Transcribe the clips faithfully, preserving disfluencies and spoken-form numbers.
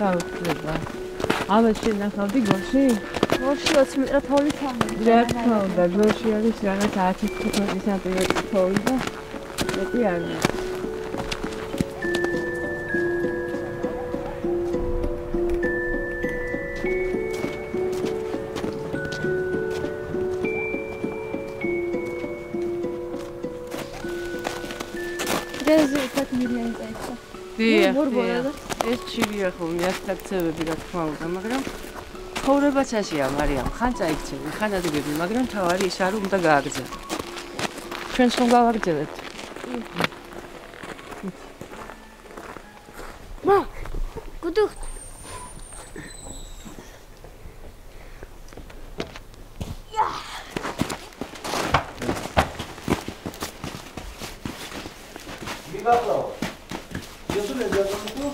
გაუძლება. ამას შენახავდი გორში? გორში ოცი მეტრა თოვლი თამბი. რა თქმა უნდა, გორში არის რაღაც ათი თხუთმეტი სანტიმეტრი თოვლი და მეტი არ არის. რეზერვად მირიანი წაიცა. დიახ, ეს ჩივია ხო, მიასტაქცევები რა თქმა უნდა, მაგრამ ცხოვრებაც ასეა, მარიამ, ხან წაიქცევი, ხან ადგები, მაგრამ თავარი ის არ უნდა გააგრძელო. ჩვენც რომ გავაგრძელებთ. მა, გუდუხ. Михаил, я тут не знаю,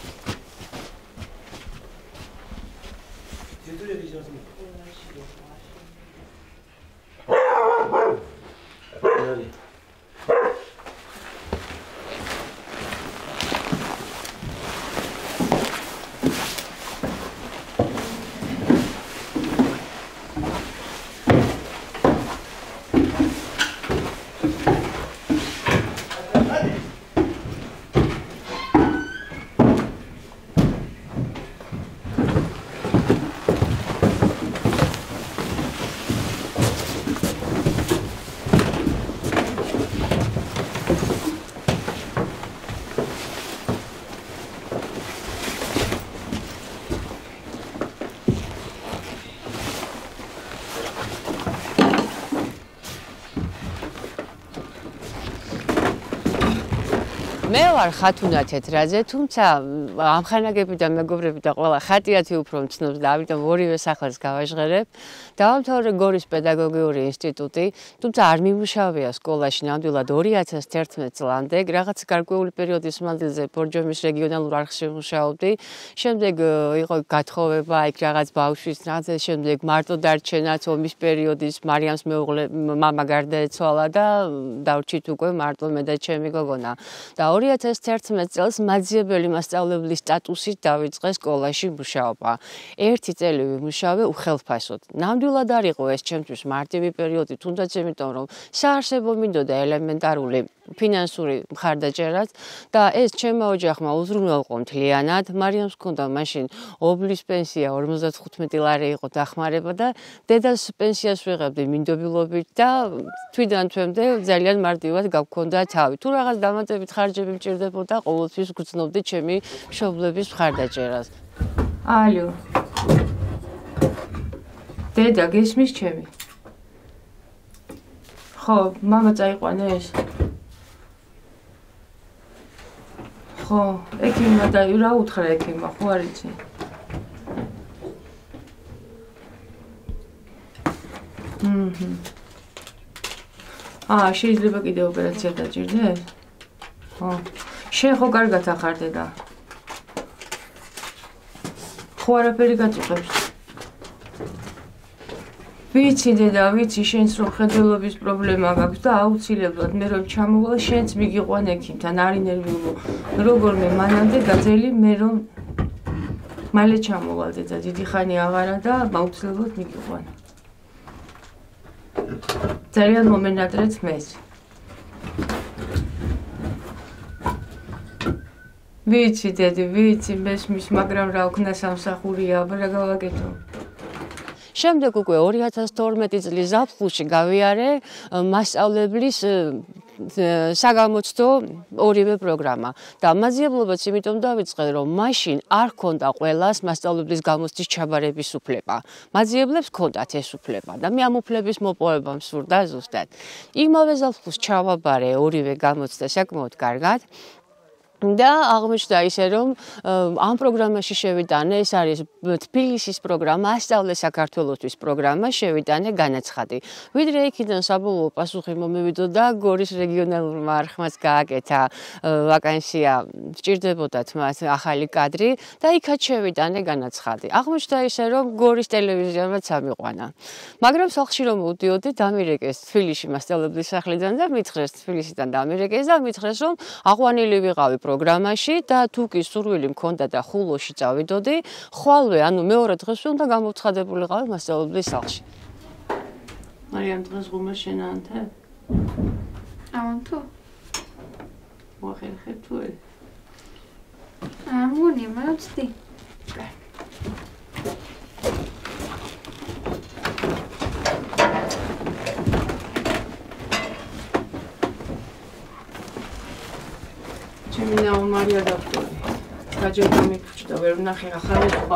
მე ვარ ხათუნა თეთრაძე, თუმცა ამხანაგები და მეგობრები და ყველა ხატიათი უფრო მცნობს და ამიტომ ორივე სახელს გავაჟღერებ. დავამთავრე გორის პედაგოგიური ინსტიტუტი, თუმცა არ მიმუშავია სკოლაში ნამდვილად ორი ათას თერთმეტ წლამდე, რაღაც გარკვეული პერიოდის მანძილზე ბორჯომის რეგიონალურ არხში მუშაობდი. შემდეგ იყო გათხოვება, იქ რაღაც ბავშვის რაღაცა, შემდეგ მარტო დარჩენაც ომის პერიოდის მარიამს მეუღლე მამა გარდაეცვალა და დავრჩით უკვე მარტო მე და ჩემი გოგონა. და ორი ათას თერთმეტ წელს მაძიებელი მასწავლებლის სტატუსით დავიწყე სკოლაში მუშაობა. ერთი წელი ვიმუშავე უხელფასოდ. ნამდვილად არ იყო ეს ჩემთვის მარტივი პერიოდი, თუნდაც იმიტომ რომ საარსებო მინდოდა ელემენტარული ფინანსური მხარდაჭერაც და ეს ჩემმა ოჯახმა უზრუნველყო მთლიანად. მარიამს ჰქონდა მაშინ ობლის პენსია ორმოცდათხუთმეტი ლარი იყო დახმარება და დედას პენსიას ვიღებდი მინდობილობით და თვიდან თვემდე ძალიან მარტივად გავქონდა თავი. თუ რაღაც დამატებით ხარჯები მჭირდებოდა, ყოველთვის გრძნობდი ჩემი მშობლების მხარდაჭერას. ალო. დედა, გესმის ჩემი? ხო, მამა წაიყვანეს? ხო, ექიმმა და რა უთხრა ექიმმა, ხო არ იცი? მმ. აა, შეიძლება კიდე ოპერაცია დაჭირდეს? ხო. შენ ხო კარგად ახარ დედა? ხო არაფერი გაწუხებს? ვიცი დედა, ვიცი, შენს რომ ხედველობის პრობლემა გაქვს და აუცილებლად მე რომ ჩამოვალ, შენც მიგიყვან ექიმთან, არი ნერვიულო. როგორმე მანამდე გაძელი მე რომ მალე ჩამოვალ დედა, დიდი ხანი აღარა და აუცილებლად მიგიყვან. ძალიან მომენატრეთ მეც. ვიცი დედი, ვიცი, მესმის, მაგრამ რა ვქნა სამსახურია, აბა რა გავაკეთო. შემდეგ უკვე ორი ათას თორმეტი წლის ზაფხულში გავიარე მასწავლებლის საგამოცდო ორივე პროგრამა და მაძიებლობაც იმიტომ დავიწყე, რომ მაშინ არ ჰქონდა ყველას მასწავლებლის გამოცდის ჩაბარების უფლება. მაძიებლებს ჰქონდათ ეს უფლება და მე ამ უფლების მოპოვება მსურდა ზუსტად. იმავე ზაფხულს ჩავაბარე ორივე გამოცდა საკმაოდ კარგად. და აღმოჩნდა ისე რომ ამ პროგრამაში შევიტანე, ეს არის თბილისის პროგრამა, ასწავლე საქართველოსთვის პროგრამა, შევიტანე განაცხადი. ვიდრე იქიდან საბოლოო პასუხი მომივიდოდა, გორის რეგიონალურმა არხმაც გააკეთა ვაკანსია, სჭირდებოდათ მას ახალი კადრი და იქაც შევიტანე განაცხადი. აღმოჩნდა ისე რომ გორის ტელევიზიამაც ამიყვანა. მაგრამ სახლში რომ მოვდიოდი, დამირეკეს თბილისში მასწავლებლის სახლიდან და მითხრეს თბილისიდან დამირეკეს და მითხრეს რომ აყვანილი ვიყავი პროგრამაში და თუ კი სურვილი მქონდა და ხულოში წავიდოდი, ხვალვე, ანუ მეორე დღესვე უნდა გამოვცხადებულიყავი მასწავლებლის სახლში. მარიამ დღეს ღუმე შენანთე? ამან თუ? მოახერხებ თუ ელი? ამონი, მოცდი. ჩემი ნაო მარია დაქტორი. გაჯერდა მიფუჭდა, ვერ ვნახე ახალი სხვა.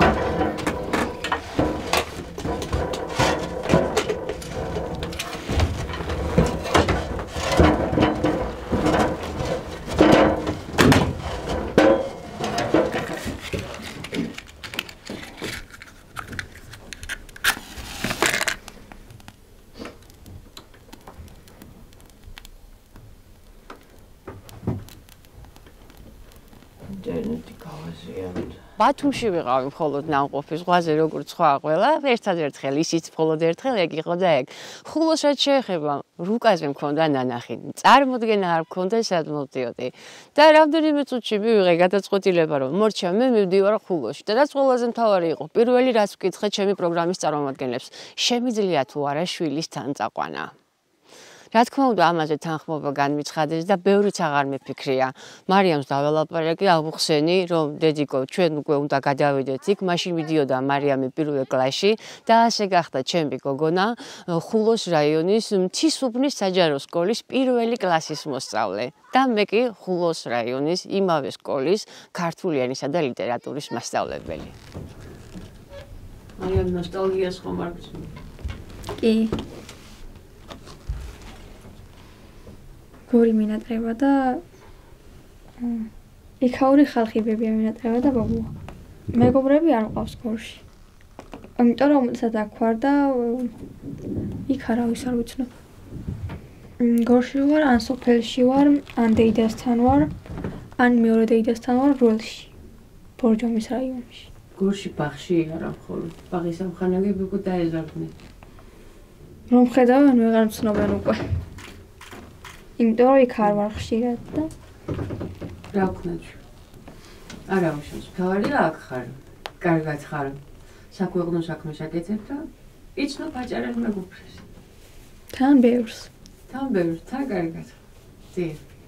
ბათუმში ვიყავი მხოლოდ ნამყოფი ზღვაზე როგორც სხვა ყველა, ერთადერთხელ ისიც მხოლოდ ერთხელ ეგ იყო და ეგ. ხულოს რაც შეეხება, რუკაზე მქონდა ნანახი. წარმოდგენა არ მქონდა სად მოვდიოდი. და რამდენიმე წუთში მივიღე გადაწყვეტილება, რომ მორჩა მე მივდივარ ხულოში. და რაც ყველაზე მთავარი იყო, პირველი რაც ვკითხე ჩემი პროგრამის წარმომადგენლებს, შემიძლია თუ არა შვილის თან წაყვანა. რა თქმა უნდა, ამაზე თანხმობა განმიცხადეს და ბევრიც აღარ მეფიქრია. მარიამს დაველაპარაკე, ავუხსენი, რომ დედიკო, ჩვენ უკვე უნდა გადავიდეთ იქ, მაშინ მიდიოდა მარიამი პირველ კლასში და ასე გახდა ჩემი გოგონა ხულოს რაიონის მთისუბნის საჯარო სკოლის პირველი კლასის მოსწავლე და მე კი ხულოს რაიონის იმავე სკოლის ქართული ენისა და ლიტერატურის მასწავლებელი. მარიამ ნოსტალგიას ხომ არ გწვი? კი. გორი მინატრება და იქაური ხალხი ბებია მინატრება და ბაბუა. მეგობრები არ მყავს გორში. იმიტომ რომ სადაც აქ ვარ და იქ არავის არ ვიცნობ. გორში ვარ, ან სოფელში ვარ, ან დეიდასთან ვარ, ან მეორე დეიდასთან ვარ ბროლში. ბორჯომის რაიონში. გორში ბაღში არა მხოლოდ. ბაღის ამხანაგები უკვე დაეზარდნენ. რომ ხედავენ, ვეღარ მცნობენ უკვე. იმიტომ რომ იქ არ ვარ ხშირად და რა ვქნათ? არა უშავს, თავარია აქ ხარ. კარგად ხარ. საქვეყნო საქმეს აკეთებ და იცნობ აჭარად მეგობრებს. თან ბევრს. თან ბევრს, თან კარგად. დი.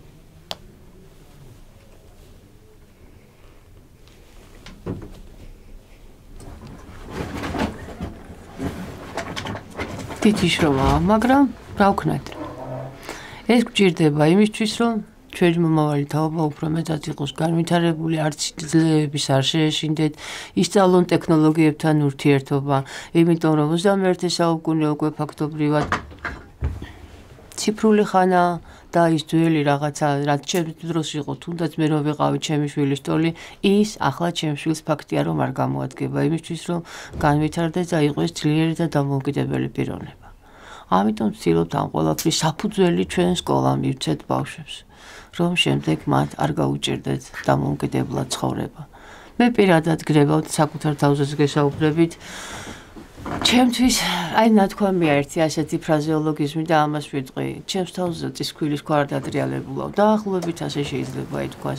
თითი შრომაა, მაგრამ რა ვქნათ? ეს გვჭირდება იმისთვის, რომ ჩვენი მომავალი თაობა უფრო მეტად იყოს განვითარებული, არც ძლიერების არ შეეშინდეთ, ისწავლონ ტექნოლოგიებთან ურთიერთობა, იმიტომ რომ ოცდამეერთე საუკუნე უკვე ფაქტობრივად ციფრული ხანა და ის ძველი რაღაცა, რაც ჩემს დროს იყო, თუნდაც მე რომ ვიყავი ჩემი შვილის ტოლი, ის ახლა ჩემს შვილს ფაქტია რომ არ გამოადგება იმისთვის, რომ განვითარდეს და იყოს ძლიერი და დამოუკიდებელი პიროვნება. ამიტომ ვცდილობთ ამ ყველაფრის საფუძველი ჩვენ სკოლამ მივცეთ ბავშვებს, რომ შემდეგ მათ არ გაუჭირდეთ დამოუკიდებლად ცხოვრება. მე პირადად გრებავთ საკუთარ თავზეც გესაუბრებით. ჩემთვის აი ნათქვამია ერთი ასეთი ფრაზეოლოგიზმი და ამას ვიტყვი. ჩემს თავზე ის ქვილის ქვა არ დადრიალებულა. დაახლოებით ასე შეიძლება ითქვას.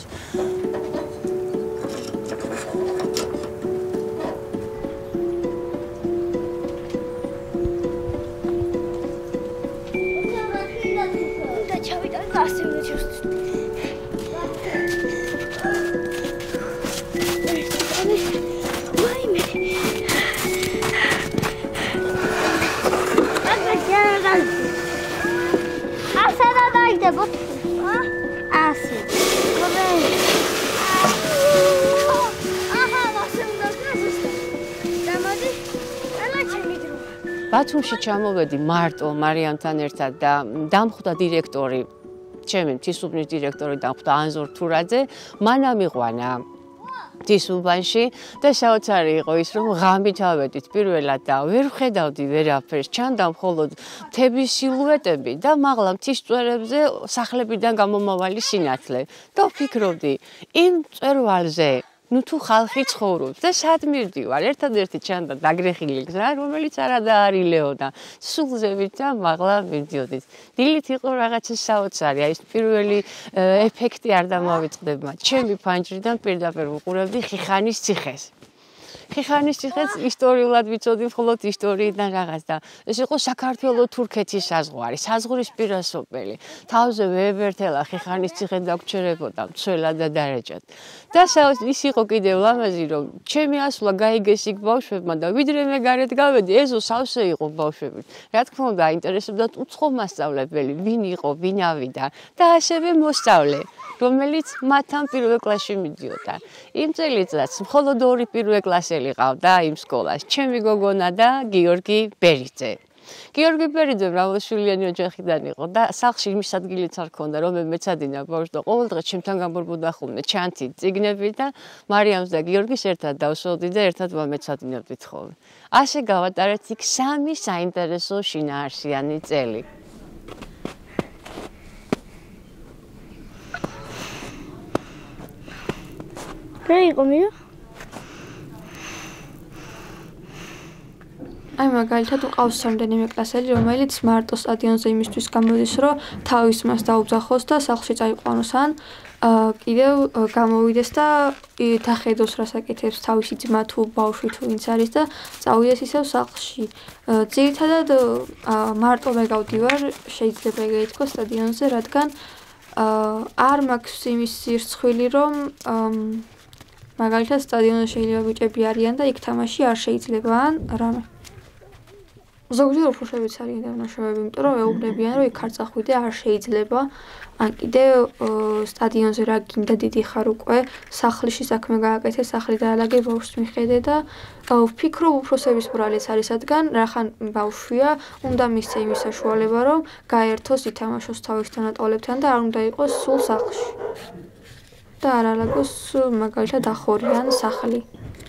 ბათუმში ჩამოვედი მარტო მარიამთან ერთად და დამხვდა დირექტორი, ჩემი მთისუბნის დირექტორი დამხვდა ანზორ თურაძე, მან ამიყვანა მთისუბანში და საოცარი იყო ის, რომ ღამით ავედით პირველად და ვერ ვხედავდი ვერაფერს, ჩანდა მხოლოდ მთების სილუეტები და მაღლა მთის წვერებზე სახლებიდან გამომავალი სინათლე და ვფიქრობდი, იმ მწვერვალზე ნუ თუ ხალხი ცხოვრობს და სად მივდივარ ერთადერთი ჩანდა დაგრეხილი გზა რომელიც არადაარილეოდა სულზევით და მაღლა მივდიოდით დილით იყო რაღაცა საოცარი აი ეს პირველი ეფექტი არ დამავიწყდება ჩემი ფანჯრიდან პირდაპირ ვუყურებდი ხიხანის ციხეს ხიხანის ციხეს ისტორიულად ვიცოდი მხოლოდ ისტორიიდან რაღაც და ეს იყო საქართველო-თურქეთის საზღვარი საზღვრის პირასობელი თავზე ვეებერთელა ხიხანის ციხე დაგჩერებოდა მცველად და დარეჯად და ის იყო კიდევ ლამაზი რომ ჩემი ასვლა გაიგეს იქ ბავშვებმა და ვიდრე მე გარეთ გავედი ეზო სავსე იყო ბავშვები რა თქმა უნდა აინტერესებდათ უცხო მასწავლებელი ვინ იყო ვინ ავიდა და ასევე მოსწავლე რომელიც მათთან პირველ კლასში მიდიოდა იმ წელიწადს მხოლოდ ორი პირველ კლასელი ყავდა იმ სკოლას ჩემი გოგონა და გიორგი ბერიძე გიორგი ბერიძე მრავალშვილიანი ოჯახიდან იყო და სახლში იმის ადგილიც არ ჰქონდა რომ მე მეცადინა ბავშვს და ყოველდღე ჩემთან გამორბოდა ხოლმე ჩანთი წიგნები და მარიამს და გიორგის ერთად დავსვავდი და ერთად ვამეცადინებდით ხოლმე ასე გავატარეთ იქ სამი საინტერესო შინაარსიანი წელი რა იყო მიო? აი მაგალითად უყავს რამდენიმე კლასელი, რომელიც მარტო სტადიონზე იმისთვის გამოდის, რომ თავის მას დაუძახოს და სახლში წაიყვანოს ან კიდევ გამოვიდეს და დახედოს რა საკეთებს თავისი ძმა თუ ბავშვი თუ ვინც არის და წავიდეს ისევ სახლში. ძირითადად მარტო მე გავდივარ, შეიძლება ეგრე ითქვას სტადიონზე, რადგან არ მაქვს იმის სირცხვილი, რომ მაგალითად სტადიონზე შეიძლება ბიჭები არიან და იქ თამაში არ შეიძლება ან რამე. ზოგჯერ უფროსებიც არიან დამნაშავეები, იმიტომ რომ ეუბნებიან, რომ იქ არ წახვიდე, არ შეიძლება. ან კიდევ სტადიონზე რა გინდა დიდი ხარ უკვე, სახლში საქმე გააკეთე, სახლი დაალაგე, ბავშვს მიხედე და ვფიქრობ უფროსების ბრალიც არის, რადგან რახან ბავშვია, უნდა მისცე იმის საშუალება, რომ გაერთოს, ითამაშოს თავის თანატოლებთან და არ უნდა იყოს სულ სახლში. და არ ალაგოს მაგალითად ახორიან სახლი.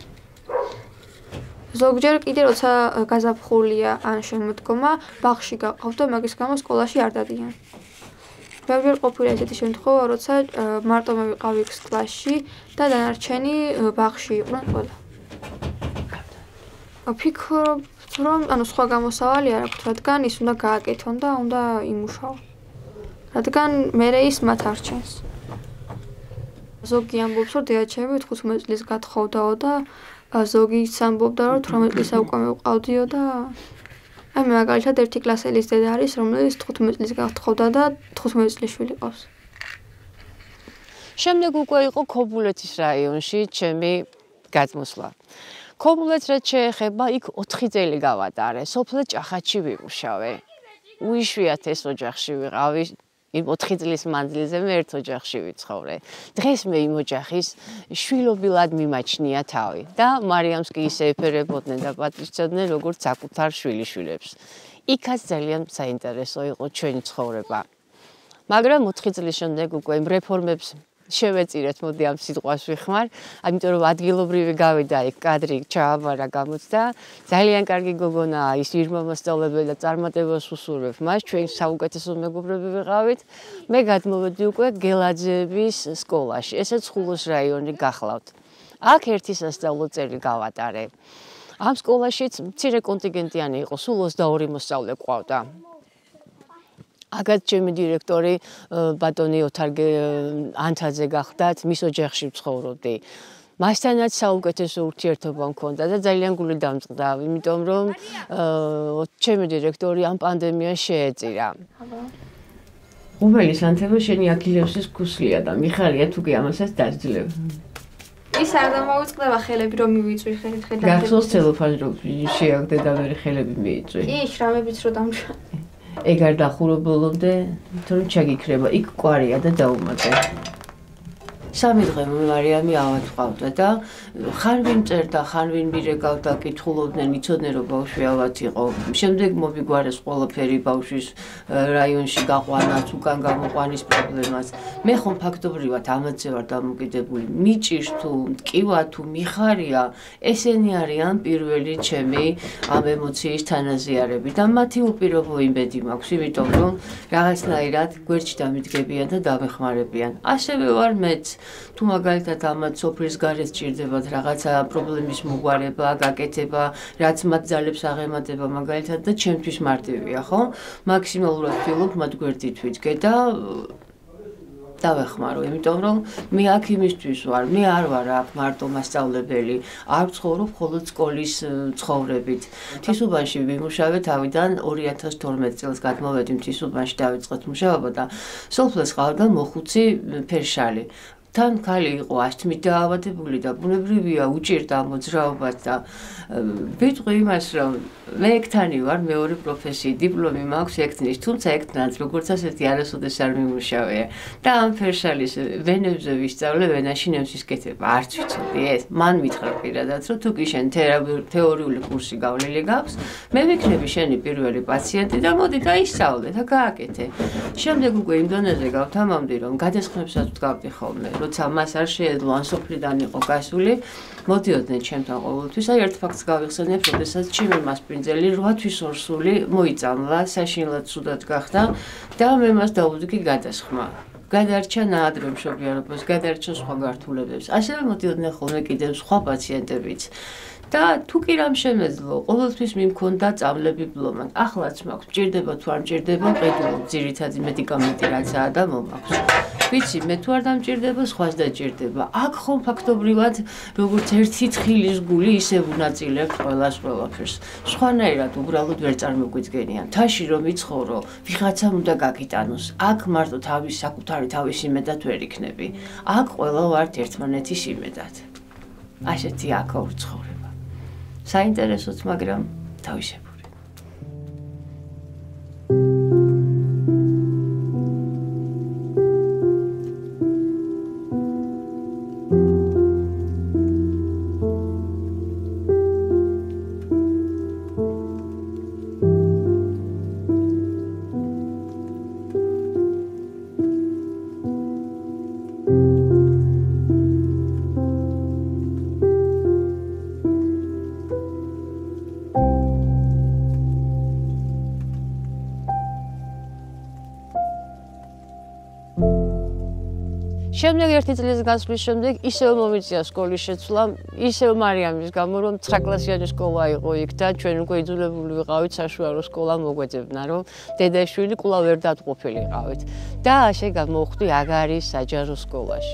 ზოგჯერ კიდე როცა გაზაფხულია ან შემოდგომა, ბაღში გაყავთ და მაგის გამო სკოლაში არ დადიან. ბევრჯერ ყოფილა ესეთი შემთხვევა, როცა მარტო მე ვიყავი კლასში და დანარჩენი ბაღში იყვნენ ყველა. ვფიქრობ, რომ ანუ სხვა გამოსავალი არ აქვს, რადგან ის უნდა გააკეთონ და უნდა იმუშაონ. რადგან მერე ის მათ არ ჩენს. ზოგი ამბობს, რომ დედაჩემი თხუთმეტ წლის გათხოვდაო და ზოგი ამბობდა, რომ თვრამეტ წლისა უკვე მივყავდიო და აი მე მაგალითად ერთი კლასელის დედა არის, რომელიც თხუთმეტ წლის გათხოვდა და თხუთმეტ წლის შვილი ყავს. შემდეგ უკვე იყო ქობულეთის რაიონში ჩემი გადმოსვლა. ქობულეთს რაც შეეხება, იქ ოთხი წელი გავატარე. სოფელ ჭახატში ვიმუშავე. უიშვიათ ეს ოჯახში ვიყავი. იმ ოთხი წლის მანძილზე მე ერთ ოჯახში ვიცხოვრე. დღეს მე იმ ოჯახის შვილობილად მიმაჩნია თავი და მარიამს კი ისე ეფერებოდნენ და პატრიცოდნენ როგორც საკუთარ შვილიშვილებს. იქაც ძალიან საინტერესო იყო ჩვენი ცხოვრება. მაგრამ ოთხი წლის შემდეგ უკვე იმ რეფორმებს შევეწირეთ, მოდი ამ სიტყვას ვიხმარ, ამიტომ რომ ადგილობრივი გავიდა იქ კადრი ჩააბარა გამოცდა. ძალიან კარგი გოგონაა ის ირმამოსწავლებელი და წარმატებას უსურვებ მას, ჩვენ საუკეთესო მეგობრები ვიყავით. მე გადმოვედი უკვე გელაძეების სკოლაში, ესეც ხულოს რაიონი გახლავთ. აქ ერთი სასწავლო წელი გავატარე. ამ სკოლაშიც მცირე კონტინგენტიანი იყო, სულ ოცდაორი მოსწავლე ყავდა. აგად ჩემი დირექტორი ბატონი ოთარ ანთაძე გახდათ, მის ოჯახში ვცხოვრობდი. მასთანაც საუკეთესო ურთიერთობა მქონდა და ძალიან გული დამწყდა, იმიტომ რომ ჩემი დირექტორი ამ პანდემიას შეეწირა. უბელის ანთება შენი აქილევსის ქუსლია და მიხარია თუ კი ამასაც დაძლევ. ის არ დამოუწყდება ხელები რომ მივიწვი ხელით ხედავ. გახსოვს ცელოფანი რომ შეაგდე და მე ხელები მიიწვი. კი, შრამებიც რომ დამშვა. ეგ არ დახურებულობდე, თორემ ჩაგიქრება, იქ კვარია და დაუმატე. სამი დღე მარიამი ავად ყავდა და ხან ვინ წერდა, ხან ვინ მირეკავდა, კითხულობდნენ, იცოდნენ რომ ბავშვი ავად იყო. შემდეგ მომიგვარეს ყველაფერი ბავშვის რაიონში გაყვანაც, უკან გამოყვანის პრობლემას. მე ხომ ფაქტობრივად ამაზე ვარ დამოკიდებული. მიჭირს თუ მტკივა თუ მიხარია, ესენი არიან პირველი ჩემი ამ ემოციის თანაზიარები და მათი უპირობო იმედი მაქვს, იმიტომ რომ რაღაცნაირად გვერდში დამიდგებიან და დამეხმარებიან. ასევე ვარ მეც თუ მაგალითად ამათ სოფლის გარეთ ჭირდებათ რაღაცა პრობლემის მოგვარება, გაკეთება, რაც მათ ძალებს აღემატება მაგალითად და ჩემთვის მარტივია, ხო? მაქსიმალურად ვთვლობ მათ გვერდით ვიდგე და დავეხმარო, იმიტომ რომ მე აქ იმისთვის ვარ, მე არ ვარ აქ მარტო მასწავლებელი, არ ვცხოვრობ მხოლოდ სკოლის ცხოვრებით. მთისუბანში ვიმუშავე თავიდან ორი ათას თორმეტ წელს გადმოვედი მთისუბანში დავიწყეთ მუშაობა და სოფლებს ყავდა მოხუცი ფერშალი. თან ქალი იყო ასთმით დაავადებული და ბუნებრივია უჭირდა მოძრაობას და ვიტყვი იმას რომ მე ექთანი ვარ მეორე პროფესიით დიპლომი მაქვს ექთნის თუმცა ექთნაც როგორც ასეთი არასოდეს არ მიმუშავე და ამ ფერშალის ვენებზე ვისწავლე ვენაში ნემსის კეთება არც ვიცოდი ეს მან მითხრა პირადად რომ თუ კი შენ თეორიული კურსი გავლილი გაქვს მე ვიქნები შენი პირველი პაციენტი და მოდი დაისწავლე და გააკეთე შემდეგ უკვე იმ დონეზე გავთამამდი რომ გადასხმებსაც ვდგავდი ხოლმე როცა მას არ შეეძლო ან სოფლიდან იყო გასული მოდიოდნენ ჩემთან ყოველთვის აი ერთ ფაქტს გავიხსენებ როდესაც ჩემი მასპინძელი რვა თვის ორსული მოიწამლა საშინლად ცუდად გახდა და მე მას დავუდგი გადასხმა გადარჩა ნაადრე მშობიარობას გადარჩა სხვა გართულებებს ასევე მოდიოდნენ ხოლმე კიდევ სხვა პაციენტებიც და თუ კი რამ შემეძლო ყოველთვის მიმქონდა წავლები ბლომად ახლაც მაქვს მჭირდება თუ არ მჭირდება ყიდულობ ძირითადი მედიკამენტი რაცაა და მომაქვს ვიცი მე თუ არ დამჭირდება სხვას დაჭირდება აქ ხომ ფაქტობრივად როგორც ერთი თხილის გული ისევ უნაწილებ ყველას ყველაფერს სხვანაირად უბრალოდ ვერ წარმოგვიდგენიან თაში რომ იცხოვრო ვიღაცამ უნდა გაგიტანოს აქ მარტო თავის საკუთარი თავის იმედად ვერ იქნები აქ ყველა ვართ ერთმანეთის იმედად ასეთი აქა ურცხოვრება საინტერესოც მაგრამ თავისებური შემდეგ ერთი წლის გასვლის შემდეგ ისევ მომიწია სკოლის შეცვლა, ისევ მარიამის გამო რომ ცხრა კლასიანი სკოლა იყო იქ და ჩვენ უკვე იძულებული ვიყავით საშუალო სკოლა მოგვეძებნა, რომ დედაშვილი კვლავ ვერ დატყუფილიყავით. და ასე გამოვხვდი აგარის საჯარო სკოლაში.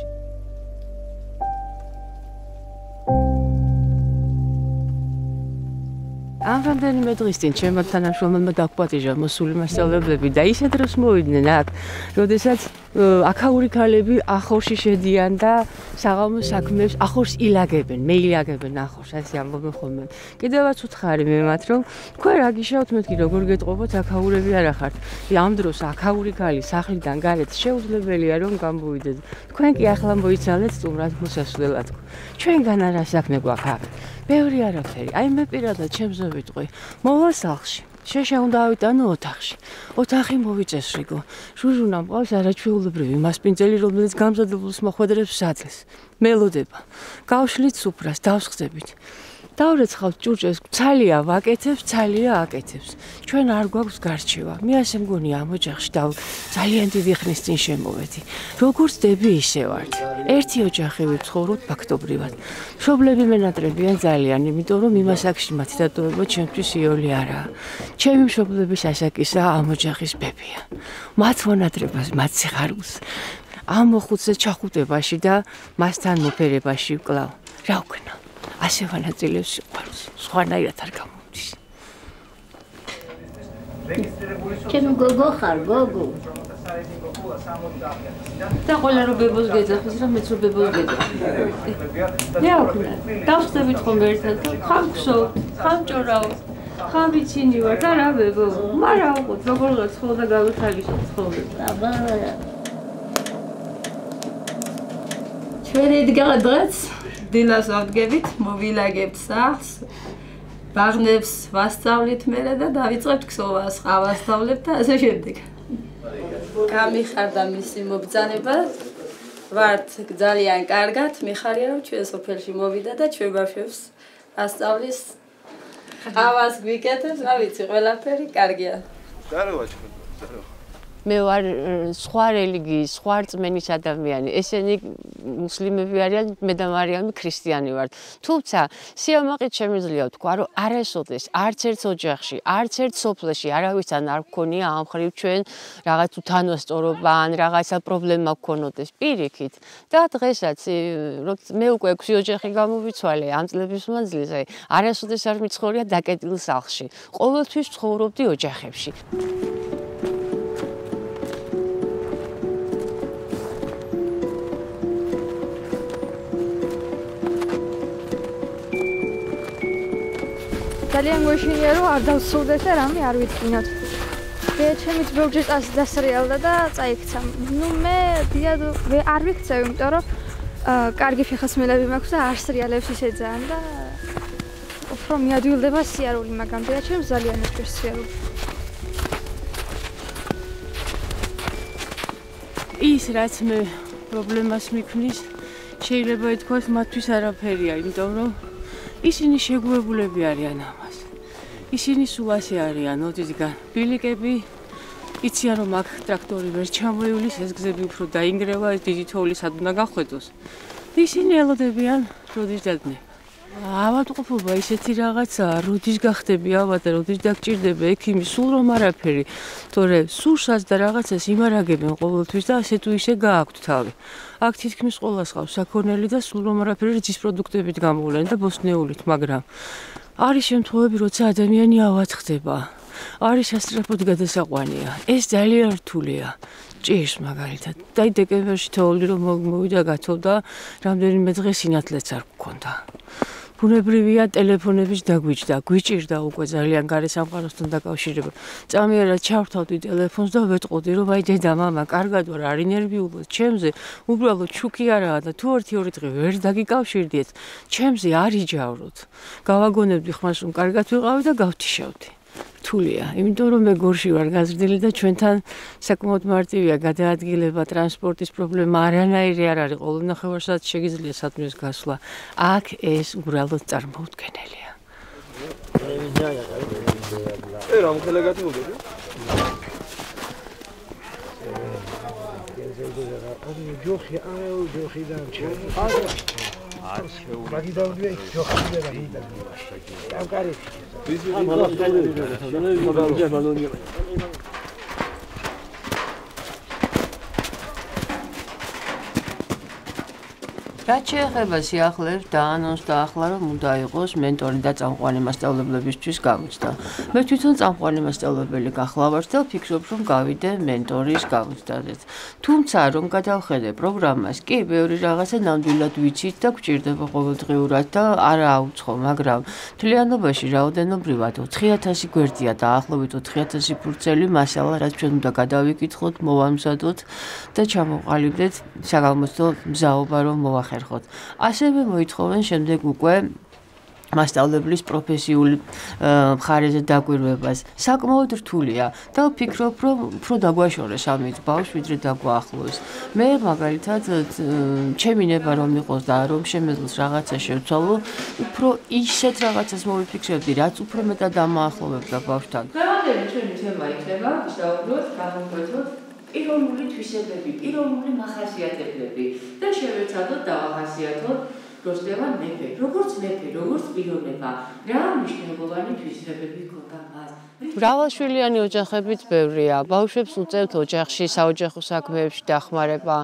ამ რამდენიმე დღის წინ ჩემმა თანამშრომელმა დაგვპატიჟა მოსული მასწავლებლები და ისე დროს მოვიდნენ აქ, როდესაც აქაური ქალები ახორში შედიან და საღამოს საქმეებს ახორს ილაგებენ, მეილაგებენ ახორს, ასე ამბობენ ხოლმე. კიდევაც უთხარი მე მათ, რომ თქვენ რა გიშავთ მეთქი როგორ გეტყობოთ აქაურები არ ახართ. ამ დროს აქაური ქალი სახლიდან გარეთ შეუძლებელია რომ გამოვიდეთ. თქვენ კი ახლა მოიცალეთ სტუმრად მოსასვლელად. ჩვენგან არა საქმე გვაქვს აქ. ბევრი არაფერი. აი მე პირადად ჩემზე ვიტყვი. მოვა სახლში. შეშა უნდა ავიტანო ოთახში. ოთახი მოვიწესრიგო. ჟუჟუნა მყავს არაჩვეულებრივი მასპინძელი, რომელიც გამზადებულს მოხვედრებს საძეს. მელოდება. გავშლით სუფრას, დავსხდებით. დავრეცხავთ ჭურჭელს, ცალია ვაკეთებს, ცალია აკეთებს. ჩვენ არ გვაქვს გარჩევა. მე ასე მგონია ამ ოჯახში და ძალიან დიდი ხნის წინ შემოვედი. როგორც დები ისე ვართ. ერთი ოჯახი ვცხოვრობთ ფაქტობრივად. მშობლები მენატრებიან ძალიან, იმიტომ რომ იმას აქში მათი დატოვება ჩემთვის იოლი არაა. ჩემი მშობლების ასაკისა ამ ოჯახის ბებია. მათ მონატრებას, მათ სიხარულს. ამ მოხუცზე ჩახუტებაში და მასთან მოფერებაში ვკლავ. რა ვქნა? ასე ვანაწილებს სიყვარულს, სხვანაირად არ გამომდის. ჩემი გოგო ხარ, გოგო. და ყველა რო ბებოს გეძახის, რომ მეც რო ბებოს გეძახის. რა ვქნა? დავხსნებით ხოლმე ერთად და ხამ გსოვთ, ხამ ჭორავთ, ხამ ვიცინი ვარ და რა ბებო? მარა უყოთ, როგორ გაცხო და გავიხალისო ცხოვრება. აბა. ჩვენი დგა დღეს დილას ავდგებით, მოვილაგებთ სახლს, ბაღნებს ვასწავლით მერე და დავიწყებთ ქსოვას, ავასწავლებ და ასე შემდეგ. გამიხარდა მისი მობრძანება, ვართ ძალიან კარგად, მიხარია რომ ჩვენ სოფელში მოვიდა და ჩვენ ბავშვებს ასწავლის, ავას გვიკეთებს, რა ვიცი, ყველაფერი კარგია. Здорово, здорово. მე ვარ სხვა რელიგიის, სხვა რწმენის ადამიანი. ესენი მუსლიმები არიან, მე და მარიამი ქრისტიანი ვართ. თუმცა სიამაყით შემიძლია ვთქვა, რომ არასოდეს არც ერთ ოჯახში, არც ერთ სოფლში არავისთან არ გქონია ამ ხრივ ჩვენ რაღაც უთანასწორობა ან რაღაცა პრობლემა გქონოდეს პირიქით. და დღესაც მე უკვე ექვსი ოჯახი გამოვიცვალე ამ წლების მანძილზე. არასოდეს არ მიცხოვრია დაკეტილ სახლში. ყოველთვის ცხოვრობდი ოჯახებში. ძალიან გვეშინია რომ არ დავსრულდეთ და რამე არ ვიტკინოთ. მე ჩემით ბევრჯერ დასრიალდა და წაიქცა. ნუ მე დიად არ ვიქცევ, იმიტომ რომ კარგი ფეხასმელები მაქვს და არ სრიალებს ისე ძალიან და უფრო მიადვილდება სიარული, მაგრამ დიად ჩემს ძალიან უჭირს სიარული. ის რაც მე პრობლემას მიქმნის, შეიძლება ითქვას მათთვის არაფერია, იმიტომ რომ ისინი შეგუებულები არიან ამას. ისინი სულ ასე არიან, ოდისგან ბილიკები იციან რომ აქ ტრაქტორი ვერ ჩამოივლის, ეს გზები უფრო დაინგრევა, ეს დიდი თოვლი სად უნდა გახვედოს. ისინი ელოდებიან როდის დადგმება. ავადმყოფობა ისეთი რაღაცაა, როდის გახდები ავად და როდის დაგჭირდება ექიმი, სულ რომ არაფერი, თორე სურსაც და რაღაცას იმარაგებენ ყოველთვის და ასე თუ ისე გააქვთ თავი. აქ თითქმის ყველას ყავს საქონელი და სულ რომ არაფერი რძის პროდუქტებით გამოვლენ და ბოსტნეულით, მაგრამ არის შემთხვევები, როცა ადამიანი ავად ხდება. არის სასწრაფოდ გადასაყვანია. ეს ძალიან რთულია. ჭირს მაგალითად. და დეკემბერში თოვლი რომ მოვიდა გათოვდა, რამდენიმე დღე სინათლეც არ გქონდა. ბუნებრივია ტელეფონების დაგვიჭდა, გვიჭირდა უკვე ძალიან გარესამყაროსთან დაკავშირება. წამიერად ჩავრთავდი ტელეფონს და ვეტყოდი რომ აი დედა მამა, კარგად ვარ, არ ინერვიულობ ჩემზე, უბრალოდ შუქი არაა და თუ ერთი-ორი დღე ვერ დაგიკავშირდით, ჩემზე არ იჯავროთ. გავაგონებდი ხმას რომ კარგად ვიყავი და გავთიშავდი. რთულია, იმიტომ რომ მე გორში ვარ გაზრდილი და ჩვენთან საკმაოდ მარტივია გადაადგილება, ტრანსპორტის პრობლემა არანაირი არ არის, ყოველ ნახევარსაათში შეგიძლია სათმის გასვლა. აქ ეს უბრალოდ წარმოუდგენელია. რაც შეეხება სიახლეებს დაანონსდა ახლა რომ უნდა იყოს მენტორი და წამყვანი მასწავლებლებისთვის გამოცდა. მე თვითონ წამყვანი მასწავლებელი გახლავართ და ვფიქრობ რომ გავიდე მენტორის გამოცდაზე. თუმცა რომ გადავხედე პროგრამას, კი ბევრი რაღაცა ნამდვილად ვიცით და გვჭირდება ყოველდღიურად და არა აუცხო, მაგრამ მთლიანობაში რაოდენობრივად ოთხი ათასი გვერდია დაახლოებით ოთხი ათასი ფურცელი მასალა, რაც ჩვენ უნდა გადავიკითხოთ, მოვამზადოთ და ჩამოვყალიბდეთ საგამოცდო მზაობა რომ მოვახერხოთ. ასევე მოითხოვენ შემდეგ უკვე მასწავლებლის პროფესიული მხარეზე დაკვირვებას. საკმაოდ რთულია და ვფიქრობ, რომ უფრო დაგვაშორეს ამით ბავშვს, ვიდრე დაგვაახლოს. მე მაგალითად ჩემი ნება რომ იყოს და რომ შემეძლოს რაღაცა შევცვალო, უფრო ისეთ რაღაცას მოვიფიქრებდი, რაც უფრო მეტად დამაახლოვებდა ბავშვთან. დღევანდელი ჩვენი თემა იქნება, ვისაუბროთ, გამოვკვეთოთ პიროვნული თვისებები, პიროვნული მახასიათებლები და შევეცადოთ დავახასიათოთ როსტევან მეფე, როგორც მეფე, როგორც პიროვნება, რა მნიშვნელოვანი თვისებები ჰქონდა მას. მრავალშვილიანი ოჯახებიც ბევრია, ბავშვებს უწევთ ოჯახში, საოჯახო საქმეებში დახმარება.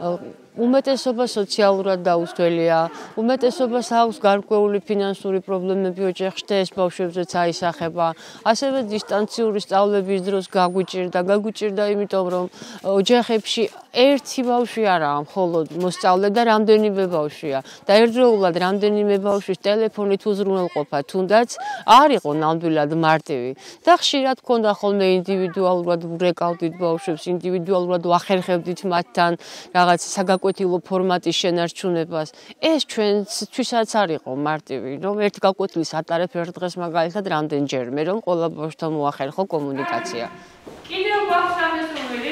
უმეტესობა სოციალურად დაუცველია, უმეტესობას აქვს გარკვეული ფინანსური პრობლემები ოჯახში და ეს ბავშვებზეც აისახება. ასევე დისტანციური სწავლების დროს გაგვიჭირდა, გაგვიჭირდა იმიტომ რომ ოჯახებში ერთი ბავშვი არაა, მხოლოდ მოსწავლე და რამდენიმე ბავშვია და ერთდროულად რამდენიმე ბავშვის ტელეფონით უზრუნველყოფა თუნდაც არ იყო ნამდვილად მარტივი და ხშირად ჰქონდა ხოლმე ინდივიდუალურად ვრეკავდით ბავშვებს, ინდივიდუალურად ვახერხებდით მათთან რაღაც საგაკვეთილო ფორმატის შენარჩუნებას. ეს ჩვენთვისაც არ იყო მარტივი, რომ ერთ გაკვეთილს ატარებ ერთ დღეს მაგალითად რამდენჯერმე, რომ ყველა ბავშვთან მოახერხო კომუნიკაცია. კიდევ გვაქვს რამესმომელი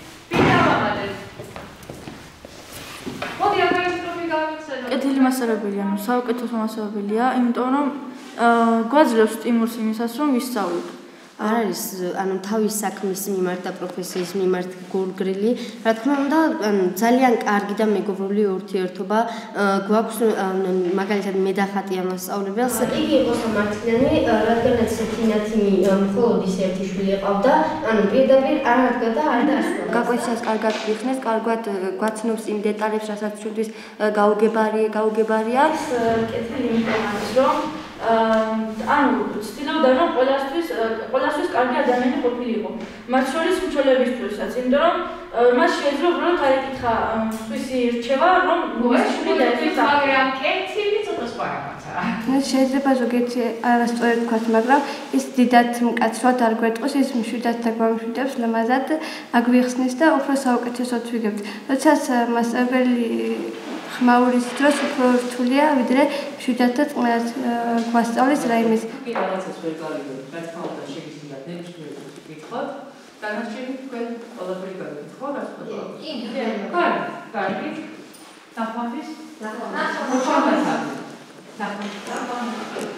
კეთილი მასწავლებელია, საუკეთესო მასწავლებელია, იმიტომ რომ გვაძლევს სტიმულს იმისას, რომ ვისწავლოთ. არ არის ანუ თავის საქმის მიმართ და პროფესიის მიმართ გულგრილი. Რა თქმა უნდა, ძალიან კარგი და მეგობრული ურთიერთობა გვაქვს მაგალითად მე და ხატია მასწავლებელს. იგი იყო სამართლიანი, რადგანაც თინათინი მხოლოდ ის ერთი შვილი ყავდა, ანუ პირდაპირ არ ადგა და არ დაასრულა. გაკვეთილს კარგად ვიხსნეს, კარგად გვაცნობს იმ დეტალებს, რასაც ჩვენთვის გაუგებარი გაუგებარია. კეთილი იმიტომაც რომ ანუ ცდილობდა რომ ყველასთვის ყველასთვის კარგი ადამიანი ყოფილიყო. მათ შორის მცველებისთვისაც, იმიტომ რომ მას შეიძლება უბრალოდ არ ეკითხა სხვისი რჩევა, რომ შვილი დაეცა, მაგრამ კეთილი ცოტა სხვაა. შეიძლება ზოგიერთი არასწორად ვთქვათ, მაგრამ ის დიდად მკაცრად არ გვეტყვის, ის მშვიდად და გვამშვიდებს, ლამაზად აგვიხსნის და უფრო საუკეთესოდ ვიგებთ. როდესაც მასწავლებელი ხმაურის დროს უფრო რთულია, ვიდრე მშვიდად და წყნარად გვასწავლის რაიმეს. რაღაცას ვერ გავიგებთ, რა თქმა უნდა, შეგიძლიათ ნებისმიერ კითხოთ, დანარჩენი თქვენ ყველაფერი გაგიკითხო, რა თქმა უნდა. კი, კარგი, კარგი. ნახვამდის? ნახვამდის. ნახვამდის.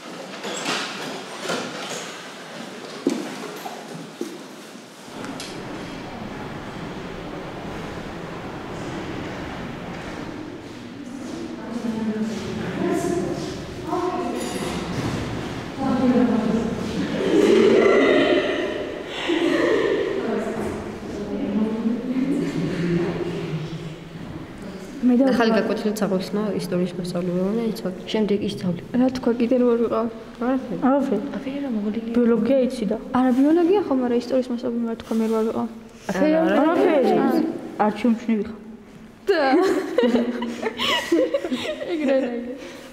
ახალი გაკვეთილიც აღვიხსნა ისტორიის მასწავლებელმა და იცოდი. შემდეგ ისწავლე. რა თქვა კიდე რო ვიყავ? არაფერი. არაფერი. აფერი რა მოგოლიგი. ბიოლოგია იცი და. არა ბიოლოგია ხო, მაგრამ ისტორიის მასწავლებელი რა თქვა მე რო ვიყავ? აფერი. არაფერი. არჩევნჩნი ვიხავ. და. ეგრევე.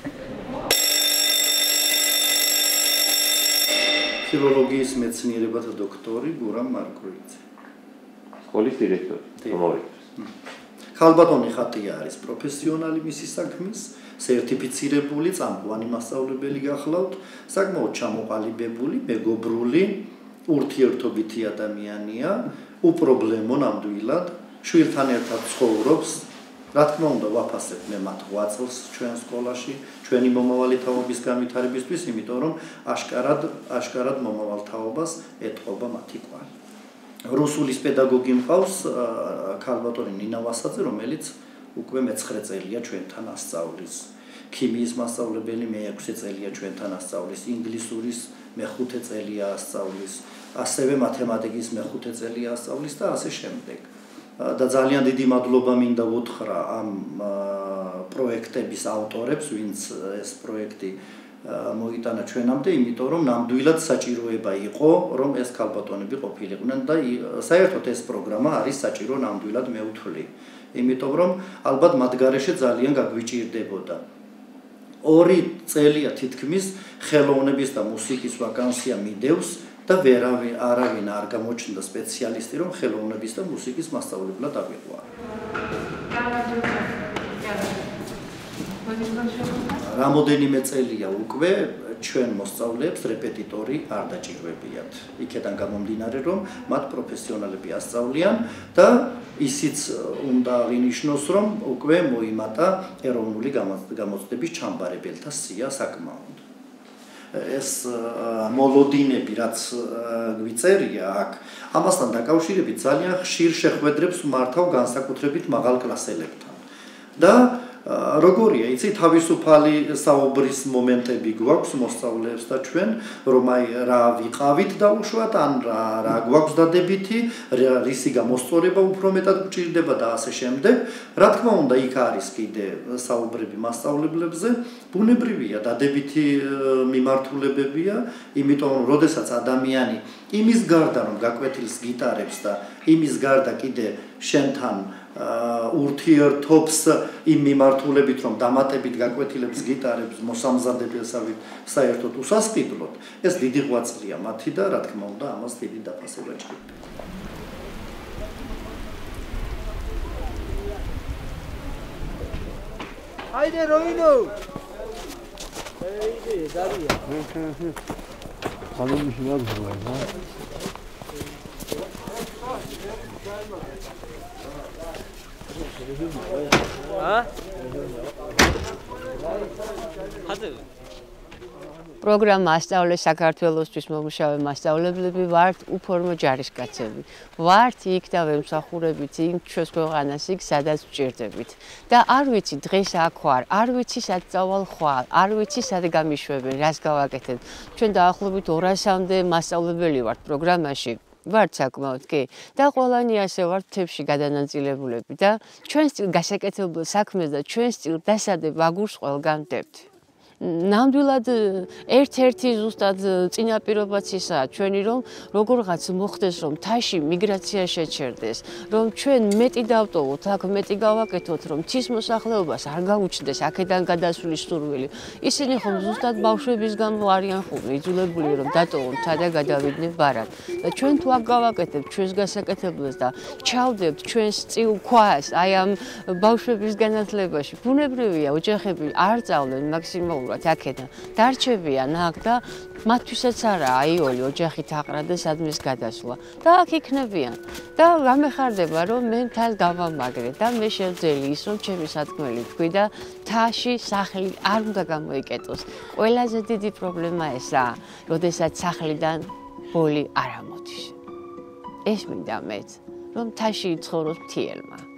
ფილოლოგიის მეცნიერებათა დოქტორი გურამ მარკოვიცი. სკოლის დირექტორი. მომავალი. ქალბატონი ხატია არის პროფესიონალი მისი საქმის, სერტიფიცირებული წამყვანი მასწავლებელი გახლავთ, საკმაოდ ჩამოყალიბებული, მეგობრული, ურთიერთობითი ადამიანია, უპრობლემო ნამდვილად, შვილთან ერთად ცხოვრობს. რა თქმა უნდა, ვაფასებ მე მათ რვა წელს ჩვენ სკოლაში, ჩვენი მომავალი თაობის განვითარებისთვის, იმიტომ რომ აშკარად, აშკარად მომავალ თაობას ეტყობა მათი კვალი. რუსულის პედაგოგი მყავს ქალბატონი ნინა ვასაძე, რომელიც უკვე მეცხრე წელია ჩვენთან ასწავლის. ქიმიის მასწავლებელი მეექვსე წელია ჩვენთან ასწავლის, ინგლისურის მეხუთე წელია ასწავლის, ასევე მათემატიკის მეხუთე წელია ასწავლის და ასე შემდეგ. და ძალიან დიდი მადლობა მინდა ვუთხრა ამ პროექტების ავტორებს, ვინც ეს პროექტი მოიტანა ჩვენამდე, იმიტომ რომ ნამდვილად საჭიროება იყო, რომ ეს ქალბატონები ყოფილიყვნენ და საერთოდ ეს პროგრამა არის საჭირო ნამდვილად მე ვთვლი. იმიტომ რომ ალბათ მათ გარეშე ძალიან გაგვიჭირდებოდა. ორი წელია თითქმის ხელოვნების და მუსიკის ვაკანსია მიდევს და ვერავინ არავინ არ გამოჩნდა სპეციალისტი, რომ ხელოვნების და მუსიკის მასწავლებლად ავიყვარო. რამოდენიმე წელია უკვე ჩვენ მოსწავლეებს რეპეტიტორი არ დაჭირვებიათ. იქედან გამომდინარე, რომ მათ პროფესიონალები ასწავლიან და ისიც უნდა აღინიშნოს, რომ უკვე მოიმატა ეროვნული გამოცდების ჩამბარებელთა სია საკმაოდ. ეს მოლოდინები, რაც გვიწერია აქ, ამასთან დაკავშირებით ძალიან ხშირ შეხვედრებს მართავ განსაკუთრებით მაღალ კლასელებთან. და როგორია, იცი, თავისუფალი საუბრის მომენტები გვაქვს მოსწავლეებს და ჩვენ, რომ აი რა ვიყავით დაუშვათ, ან რა რა გვაქვს დადებითი, რისი გამოსწორება უფრო მეტად გვჭირდება და ასე შემდეგ. რა თქმა უნდა, იქ არის კიდე საუბრები მასწავლებლებზე, ბუნებრივია, დადებითი მიმართულებებია, იმიტომ რომ როდესაც ადამიანი იმის გარდა რომ გაკვეთილს გიტარებს და იმის გარდა კიდე შენთან ურთიერთობს იმ მიმართულებით, რომ დამატებით გაკვეთილებს გიტარებს მოსამზადებელსავით საერთოდ უსასყიდლოდ, ეს დიდი ღვაწლია მათი და რა თქმა უნდა, ამას დიდი დაფასება ჭირდება. Haydi Roino. Haydi, Daria. Hanım işine bakıyor ha. Ha? Hadi. პროგრამა ასწავლე საქართველოსთვის მომუშავე მასწავლებლები ვართ უფორმო ჯარისკაცები. ვართ იქ და ვემსახურებით იქ ჩვენს ქვეყანას იქ სადაც ვჭირდებით. და არ ვიცი დღეს აქ ვარ, არ ვიცი სად წავალ ხვალ, არ ვიცი სად გამიშვებენ, რას გავაკეთებ. ჩვენ დაახლოებით ორასამდე მასწავლებელი ვართ პროგრამაში. ვართ საკმაოდ კი და ყველანი ასე ვართ თებში გადანაწილებულები და ჩვენს გასაკეთებელ საქმეს და ჩვენს დასადებ აგურს ყველგან ვდებთ. ნამდვილად ერთ-ერთი ზუსტად წინაპირობაც ისაა ჩვენი რომ როგორღაც მოხდეს რომ თაში მიგრაცია შეჩერდეს რომ ჩვენ მეტი დავტოვოთ აქ მეტი გავაკეთოთ რომ თის მოსახლეობას არ გაუჩნდეს აქედან გადასვლის სურვილი ისინი ხომ ზუსტად ბავშვების გამო არიან ხომ იძულებული რომ დატოვონ თა და გადავიდნენ ბარად და ჩვენ თუ აქ გავაკეთებთ ჩვენს გასაკეთებლებს და ჩავდებთ ჩვენს წილ ქვას აი ამ ბავშვების განათლებაში ბუნებრივია ოჯახები არ წავლენ მაქსიმალურად აქედან დარჩებიან აქ და მათთვისაც არა აიოლი ოჯახით აყრა და სადმის გადასვლა და აქ იქნებიან და გამეხარდება რომ მე მთას გავამაგრე და მე შევძელი ის რომ ჩემი სათქმელი თქვი და თაში სახლი არ უნდა გამოიკეტოს ყველაზე დიდი პრობლემა ესაა როდესაც სახლიდან ბოლი არ ამოდის ეს მინდა მეც რომ თაში იცხოვროს მთიელმა